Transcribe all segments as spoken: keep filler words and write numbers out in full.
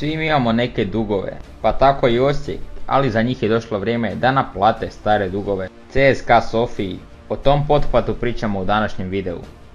Svi mi imamo neke dugove, pa tako i Osijek, ali za njih je došlo vrijeme da naplate stare dugove. C S K A Sofiji, o tom pothvatu pričamo u današnjem videu.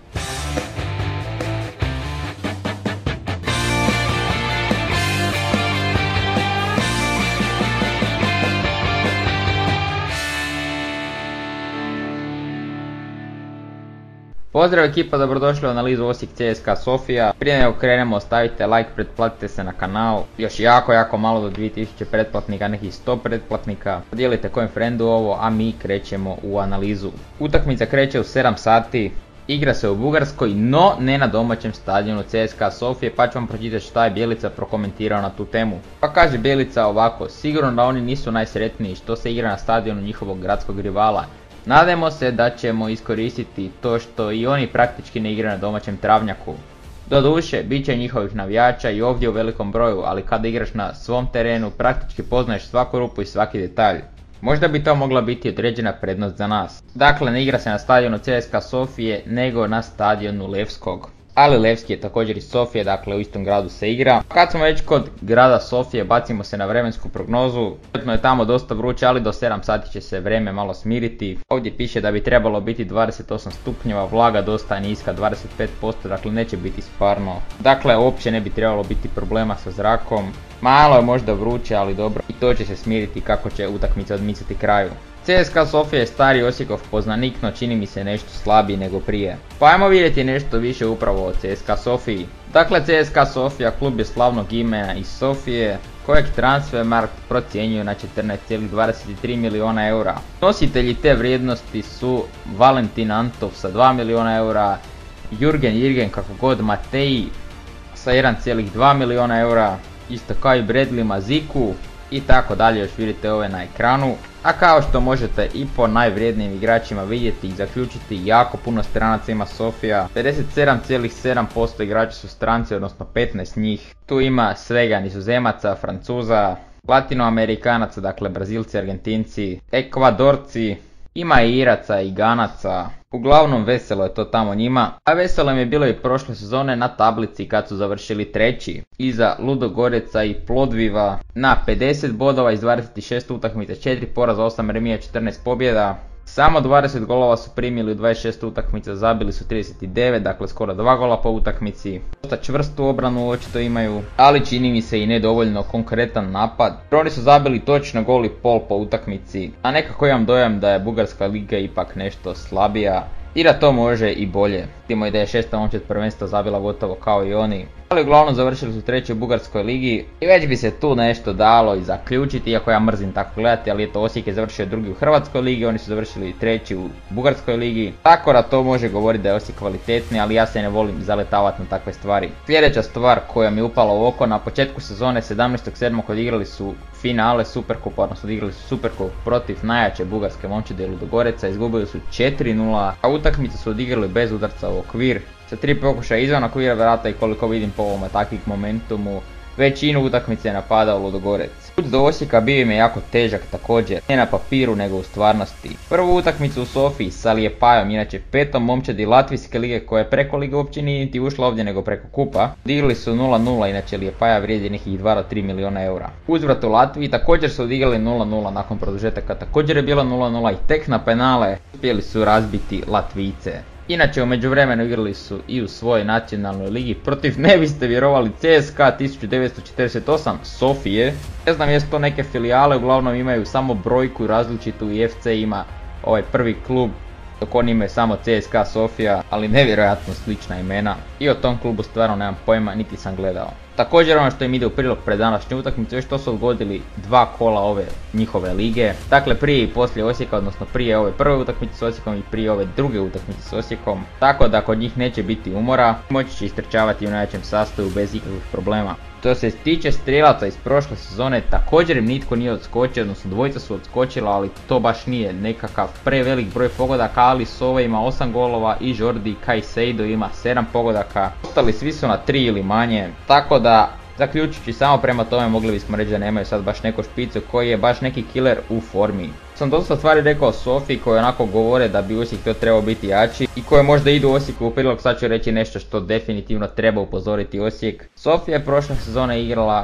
Pozdrav ekipa, dobrodošli u analizu Osijek C S K A Sofija. Prije nego krenemo ostavite like, pretplatite se na kanal. Još jako jako malo do dvije tisuće pretplatnika, nekih sto pretplatnika. Podijelite kojem frendu ovo, a mi krećemo u analizu. Utakmica kreće u sedam sati. Igra se u Bugarskoj, no ne na domaćem stadionu C S K A Sofije, pa ću vam pročitati šta je Bjelica prokomentirao na tu temu. Pa kaže Bjelica ovako: sigurno da oni nisu najsretniji što se igra na stadionu njihovog gradskog rivala. Nadajmo se da ćemo iskoristiti to što i oni praktički ne igraju na domaćem travnjaku. Doduše, bit će njihovih navijača i ovdje u velikom broju, ali kada igraš na svom terenu praktički poznaješ svaku rupu i svaki detalj. Možda bi to mogla biti određena prednost za nas. Dakle, ne igra se na stadionu C S K A Sofije, nego na stadionu Levskog. Ali Levski je također iz Sofije, dakle u istom gradu se igra. Kad smo već kod grada Sofije, bacimo se na vremensku prognozu. Vjerojatno je tamo dosta vruće, ali do sedam sati će se vrijeme malo smiriti. Ovdje piše da bi trebalo biti dvadeset osam stupnjeva, vlaga dosta niska, dvadeset pet posto, dakle neće biti stvarno. Dakle, uopće ne bi trebalo biti problema sa zrakom. Malo je možda vruće, ali dobro. I to će se smiriti kako će utakmica odmicati kraju. C S K A Sofija je stari Osijekov poznanik, no čini mi se nešto slabiji nego prije. Pa ajmo vidjeti nešto više upravo o C S K A Sofiji. Dakle, C S K A Sofija klub je slavnog imena iz Sofije, kojeg Transfermarkt procjenjuje na četrnaest zarez dvadeset tri milijuna eura. Nositelji te vrijednosti su Valentin Antov sa dva milijuna eura, Jurgen Jirgen kako god Mateji sa jedan zarez dva milijuna eura, isto kao i Bradley Maziku i tako dalje, još vidite ove na ekranu. A kao što možete i po najvrijednijim igračima vidjeti i zaključiti, jako puno stranaca ima Sofija. pedeset sedam zarez sedam posto igrača su stranci, odnosno petnaest njih. Tu ima svega Nizozemaca, Francuza, Latinoamerikanaca, dakle Brazilci, Argentinci, Ekvadorci. Ima i Iraca i Ganaca, uglavnom veselo je to tamo njima, a veselo im je bilo i prošle sezone na tablici kad su završili treći, iza Ludogoreca i Plodviva na pedeset bodova iz dvadeset šest utakmica, četiri poraza, osam remija, četrnaest pobjeda. Samo dvadeset golova su primili u dvadeset šest utakmica, zabili su trideset devet, dakle skoro dva gola po utakmici. Dosta čvrstu obranu očito imaju, ali čini mi se i nedovoljno konkretan napad. Oni su zabili točno gol i pol po utakmici, a nekako imam dojam da je Bugarska liga ipak nešto slabija i da to može i bolje. Vidimo i da je šesta momčad prvenstva zabila gotovo kao i oni. Ali uglavnom završili su treći u Bugarskoj ligi i već bi se tu nešto dalo i zaključiti, iako ja mrzim tako gledati, ali eto, Osijek je završio drugi u Hrvatskoj ligi, oni su završili treći u Bugarskoj ligi. Tako da to može govoriti da je Osijek kvalitetni, ali ja se ne volim zaletavati na takve stvari. Sljedeća stvar koja mi je upala u oko, na početku sezone sedamnaestog sedmog odigrali su finale Superkupa, odnosno odigrali su Superkup protiv najjače bugarske momčade Ludogoreca, izgubili su četiri nula, a utakmice su odigrali bez udarca u okvir. Sa tri pokušaja izvan okvira vrata i koliko vidim po ovom takvih momentumu, većinu utakmice je napadao Ludogorec. Put do Osijeka bio im je jako težak također, ne na papiru nego u stvarnosti. Prvu utakmicu u Sofiji sa Lijepajom, inače petom momčadi Latvijske lige koja je preko lige uopće nije niti ušla ovdje nego preko kupa, odigrali su nula nula, inače Lijepaja vrijedi nekih dva do tri milijuna eura. Uzvrat u Latviji također su odigrali nula nula, nakon produžetaka također je bilo nula nula i tek na penale uspjeli su razbiti Latvijce. Inače u međuvremenu igrali su i u svojoj nacionalnoj ligi protiv, ne biste vjerovali, C S K A tisuću devetsto četrdeset osam Sofije. Ne znam jesu to neke filijale, uglavnom imaju samo brojku različitu i F C ima ovaj prvi klub, dok oni imaju samo C S K A Sofija, ali nevjerojatno slična imena. I o tom klubu stvarno nemam pojma, niti sam gledao. Također ono što im ide u prilog pred današnju utakmicu je što su odgodili dva kola ove njihove lige. Dakle, prije i poslije Osijeka, odnosno prije ove prve utakmice s Osijekom i prije ove druge utakmice s Osijekom. Tako da kod njih neće biti umora, moći će istrčavati u najjačem sastavu bez ikakvih problema. Što se tiče strijelaca iz prošle sezone, također im nitko nije odskočio, odnosno dvojica su odskočila, ali to baš nije nekakav prevelik broj pogodaka, ali Sova ima osam golova i Jordi Caicedo ima sedam pogodaka. Ostali svi su na tri ili manje, tako da zaključujući samo prema tome mogli bismo reći da nemaju sad baš neko špicu koji je baš neki killer u formi. Sam dosta stvari rekao o Sofiji koje onako govore da bi Osijek to trebao biti jači i koje možda idu Osijeku u prilog, sad ću reći nešto što definitivno treba upozoriti Osijek. Sofija je prošle sezone igrala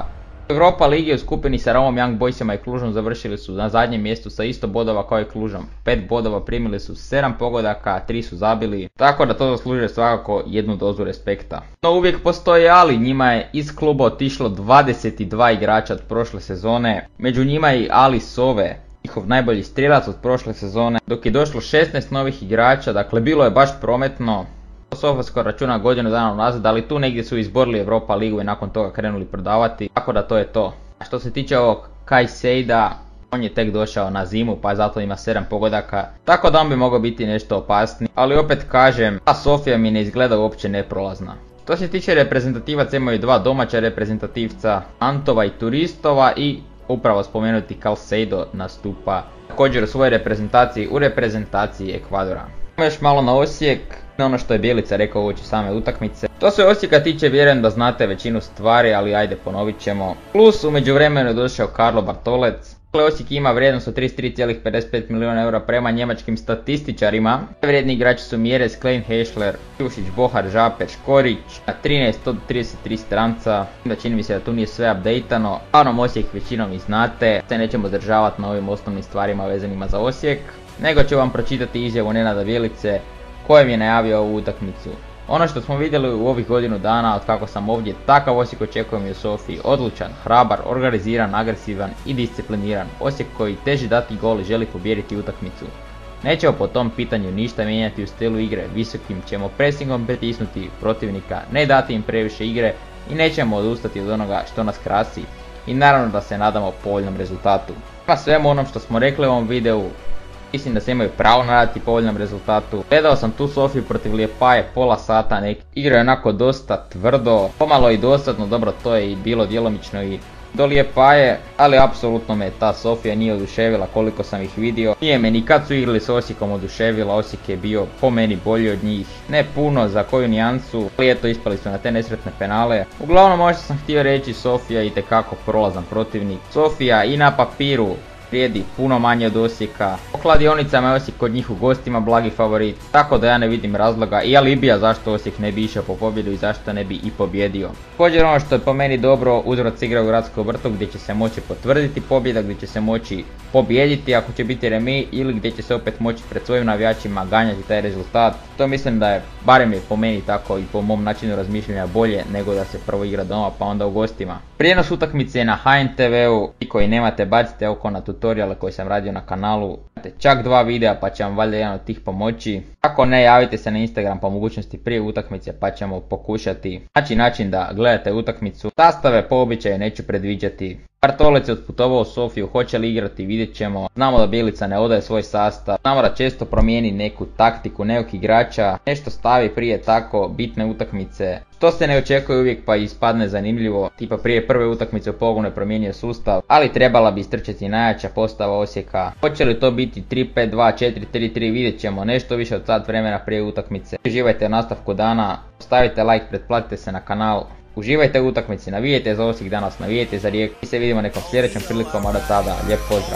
Europa ligi u skupini sa Romom, Young Boysima i Klužom završili su na zadnjem mjestu sa isto bodova kao i Klužom. pet bodova, primili su sedam pogodaka, tri su zabili, tako da to zaslužuje svakako jednu dozu respekta. No uvijek postoji ali, njima je iz kluba otišlo dvadeset dva igrača od prošle sezone, među njima je i Ali Sove, njihov najbolji strijelac od prošle sezone, dok je došlo šesnaest novih igrača, dakle bilo je baš prometno. Sofasco računa godinu dana unazad, ali tu negdje su izborili Europa ligu i nakon toga krenuli prodavati, tako da to je to. A što se tiče ovog Kai Seida, on je tek došao na zimu pa zato ima sedam pogodaka, tako da on bi mogao biti nešto opasniji, ali opet kažem, ta Sofija mi ne izgleda uopće neprolazna. Što se tiče reprezentativaca, imaju dva domaća reprezentativca, Antova i Turistova, i upravo spomenuti Calcedo nastupa također u svojoj reprezentaciji u reprezentaciji Ekvadora. Još malo na Osijek, ono što je Bjelica rekao uoči same utakmice. To se Osijeka tiče, vjerujem da znate većinu stvari, ali ajde ponovit ćemo. Plus u međuvremenu je došao Karlo Bartolec. Osijek ima vrijednost od trideset tri zarez pedeset pet milijuna eura prema njemačkim statističarima. Vrijedni igrači su Mjerez, Klein, Hešler, Jušić, Bohar, Žaper, Škorić. Na trinaest od trideset tri stranca. Da čini mi se da tu nije sve updateano. Uglavnom Osijek većinom i znate. Se nećemo zadržavati na ovim osnovnim stvarima vezanima za Osijek, nego ću vam pročitati izjavu Nenada Bjelice kojem je najavio ovu utakmicu. Ono što smo vidjeli u ovih godinu dana od kako sam ovdje, takav Osijek očekujem i u Sofiji. Odlučan, hrabar, organiziran, agresivan i discipliniran. Osijek koji teži dati gol i želi pobijediti utakmicu. Nećemo po tom pitanju ništa mijenjati u stilu igre, visokim ćemo pressingom pritisnuti protivnika, ne dati im previše igre i nećemo odustati od onoga što nas krasi. I naravno da se nadamo povoljnom rezultatu. Pa svemu onom što smo rekli u ovom videu, mislim da se imaju pravo nadati povoljnom rezultatu. Gledao sam tu Sofiju protiv Lijepaje pola sata, neki igraju onako dosta tvrdo, pomalo i dosadno, dobro to je i bilo djelomično i do Lijepaje, ali apsolutno me ta Sofija nije oduševila koliko sam ih vidio. Nije me ni kad su igrali s Osijekom oduševila, Osijek je bio po meni bolji od njih, ne puno za koju nijansu, ali eto ispali su na te nesretne penale. Uglavnom možda sam htio reći Sofija je itekako prolazan protivnik. Sofija i na papiru vrijedi puno manje od Osijeka. Po kladionicama je Osijek kod njih u gostima blagi favorit, tako da ja ne vidim razloga i alibija zašto Osijek ne bi išao po pobjedu i zašto ne bi i pobjedio. Također ono što je po meni dobro, Uzvrac igra u Gradskom vrtu gdje će se moći potvrditi pobjeda, gdje će se moći pobijediti ako će biti remi ili gdje će se opet moći pred svojim navijačima ganjati taj rezultat. To mislim da je, barem je po meni tako i po mom načinu razmišljanja, bolje nego da se prvo igra doma pa onda u gostima. Prijenos utakmice je na H N T V-u, i koji nemate bacite oko na tutoriale koji sam radio na kanalu. Imate čak dva videa pa će vam valjda jedan od tih pomoći. Ako ne, javite se na Instagram po mogućnosti prije utakmice pa ćemo pokušati naći način da gledate utakmicu. Sastave po običaju neću predviđati. Bartolec je otputovao u Sofiju, hoće li igrati vidjet ćemo. Znamo da Bjelica ne odaje svoj sastav, znamo da često promijeni neku taktiku nekog igrača, nešto stavi prije tako bitne utakmice. To se ne očekuje uvijek pa ispadne zanimljivo, tipa prije prve utakmice u pogonu je promijenio sustav, ali trebala bi istrčati najjača postava Osijeka. Hoće li to biti tri pet dva četiri tri tri vidjet ćemo, nešto više od sat vremena prije utakmice. Uživajte u nastavku dana, stavite like, pretplatite se na kanal. Uživajte u utakmici, navijajte za Osijek danas, navijajte za Rijeku i se vidimo nekom sljedećom prilikom, a do tada, lijep pozdrav.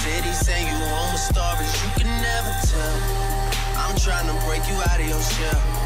Trying to break you out of your shell.